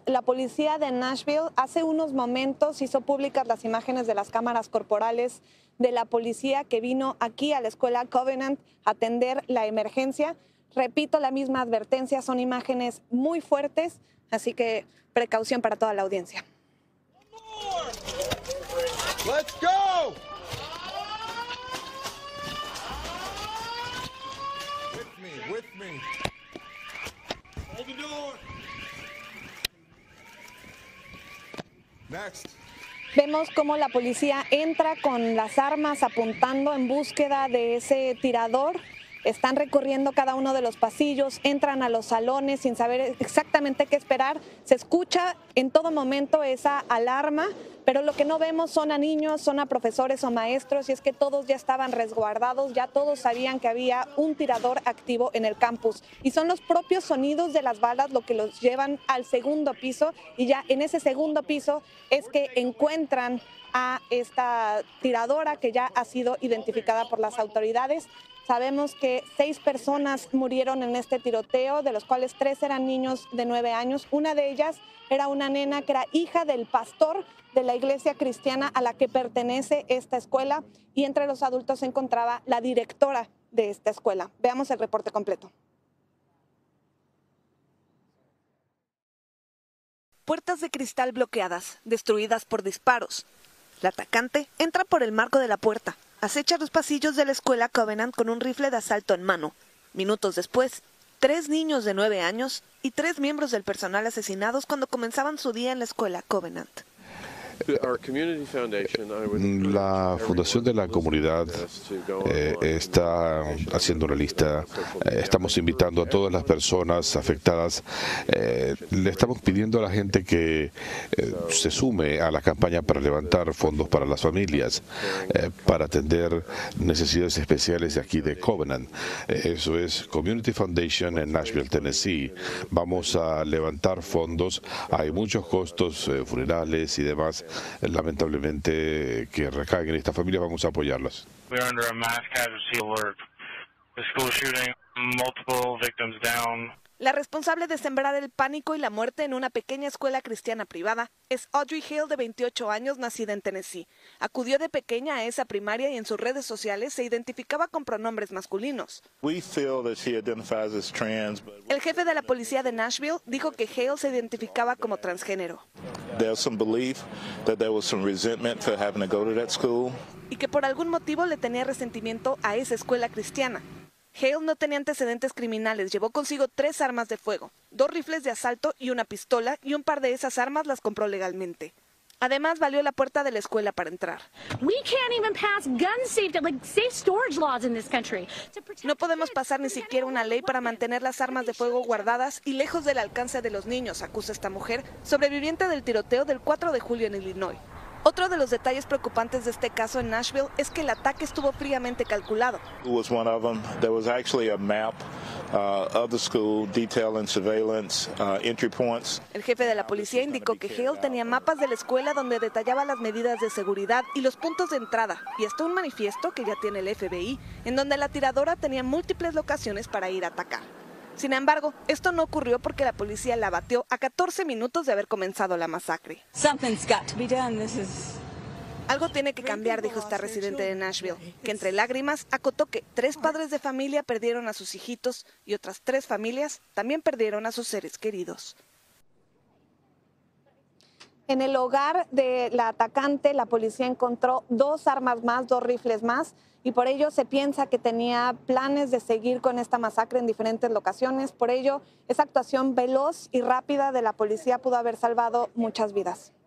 la policía de Nashville hace unos momentos hizo públicas las imágenes de las cámaras corporales de la policía que vino aquí a la escuela Covenant a atender la emergencia. Repito, la misma advertencia, son imágenes muy fuertes, así que precaución para toda la audiencia. Let's go! With me. Hold the door. Next. Vemos cómo la policía entra con las armas apuntando en búsqueda de ese tirador. Están recorriendo cada uno de los pasillos, entran a los salones sin saber exactamente qué esperar. Se escucha en todo momento esa alarma, pero lo que no vemos son a niños, son a profesores o maestros, y es que todos ya estaban resguardados, ya todos sabían que había un tirador activo en el campus. Y son los propios sonidos de las balas lo que los llevan al segundo piso, y ya en ese segundo piso es que encuentran a esta tiradora que ya ha sido identificada por las autoridades. Sabemos que 6 personas murieron en este tiroteo, de los cuales 3 eran niños de 9 años. Una de ellas era una nena que era hija del pastor de la iglesia cristiana a la que pertenece esta escuela, y entre los adultos se encontraba la directora de esta escuela. Veamos el reporte completo. Puertas de cristal bloqueadas, destruidas por disparos. La atacante entra por el marco de la puerta. Acecha los pasillos de la escuela Covenant con un rifle de asalto en mano. Minutos después, 3 niños de 9 años y 3 miembros del personal asesinados cuando comenzaban su día en la escuela Covenant. La Fundación de la Comunidad está haciendo una lista. Estamos invitando a todas las personas afectadas. Le estamos pidiendo a la gente que se sume a la campaña para levantar fondos para las familias, para atender necesidades especiales de aquí de Covenant. Eso es Community Foundation en Nashville, Tennessee. Vamos a levantar fondos. Hay muchos costos funerales y demás. Lamentablemente, que recaigan en esta familia, vamos a apoyarlas. La responsable de sembrar el pánico y la muerte en una pequeña escuela cristiana privada es Audrey Hale, de 28 años, nacida en Tennessee. Acudió de pequeña a esa primaria y en sus redes sociales se identificaba con pronombres masculinos. El jefe de la policía de Nashville dijo que Hale se identificaba como transgénero. Y que por algún motivo le tenía resentimiento a esa escuela cristiana. Hale no tenía antecedentes criminales, llevó consigo 3 armas de fuego, 2 rifles de asalto y una pistola, y un par de esas armas las compró legalmente. Además, valió la puerta de la escuela para entrar. No podemos pasar ni siquiera una ley para mantener las armas de fuego guardadas y lejos del alcance de los niños, acusa esta mujer, sobreviviente del tiroteo del 4 de julio en Illinois. Otro de los detalles preocupantes de este caso en Nashville es que el ataque estuvo fríamente calculado. El jefe de la policía indicó que Hale tenía mapas de la escuela donde detallaba las medidas de seguridad y los puntos de entrada, y hasta un manifiesto que ya tiene el FBI, en donde la tiradora tenía múltiples locaciones para ir a atacar. Sin embargo, esto no ocurrió porque la policía la abatió a 14 minutos de haber comenzado la masacre. Algo tiene que cambiar, dijo esta residente de Nashville, que entre lágrimas acotó que 3 padres de familia perdieron a sus hijitos y otras 3 familias también perdieron a sus seres queridos. En el hogar de la atacante, la policía encontró 2 armas más, 2 rifles más, y por ello se piensa que tenía planes de seguir con esta masacre en diferentes locaciones. Por ello, esa actuación veloz y rápida de la policía pudo haber salvado muchas vidas.